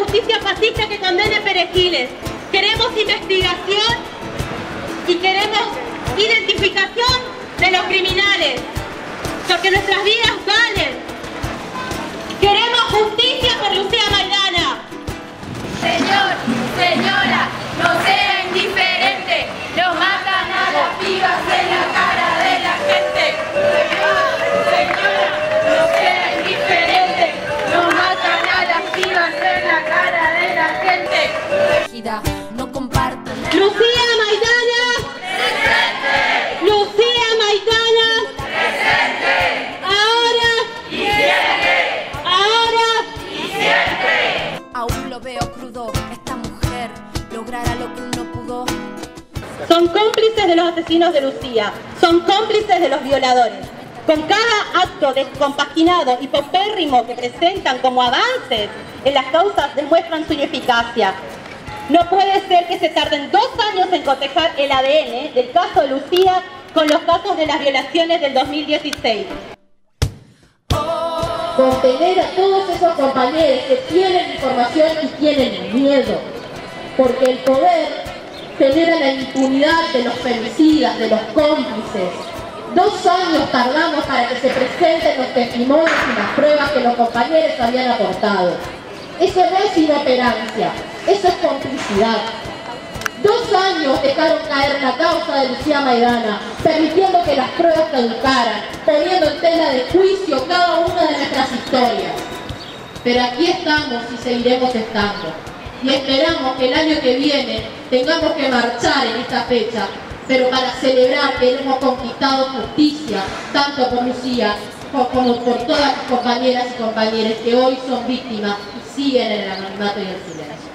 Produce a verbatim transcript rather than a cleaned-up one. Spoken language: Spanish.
justicia fascista que condene perejiles. Queremos investigación y queremos identificación de los criminales, porque nuestras vidas valen. Queremos justicia por Lucía Maidana. Señor, señora, no sea indiferente, nos matan a las pibas en la cara de la gente. Señora, no sea indiferente, nos matan a las pibas en la cara de la gente. No comparto nada. Lucía Maidana. ¡Presente! Lucía Maidana. ¡Presente! Ahora. ¡Y siempre! Ahora. ¡Y siempre! Aún lo veo crudo. Esta mujer logrará lo que uno pudo. Son cómplices de los asesinos de Lucía. Son cómplices de los violadores. Con cada acto descompaginado y paupérrimo que presentan como avances en las causas, demuestran su ineficacia. No puede ser que se tarden dos años en cotejar el A D N del caso de Lucía con los casos de las violaciones del dos mil dieciséis. Contener a todos esos compañeros que tienen información y tienen miedo, porque el poder genera la impunidad de los femicidas, de los cómplices. Dos años tardamos para que se presenten los testimonios y las pruebas que los compañeros habían aportado. Eso no es inoperancia, eso es complicidad. Dos años dejaron caer la causa de Lucía Maidana, permitiendo que las pruebas caducaran, poniendo en tela de juicio cada una de nuestras historias. Pero aquí estamos y seguiremos estando. Y esperamos que el año que viene tengamos que marchar en esta fecha, pero para celebrar que hemos conquistado justicia, tanto por Lucía como por todas las compañeras y compañeros que hoy son víctimas y siguen en el anonimato y el silencio.